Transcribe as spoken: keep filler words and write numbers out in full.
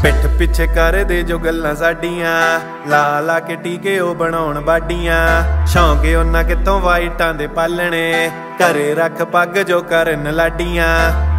पिठ पिछे कर दे जो गल्लां साडियां, ला ला के टीके ओ बनाउण बाडियां। शौक उन्हां कितों वाइटां दे पालणे, घरे रख पग जो करन लाडियां।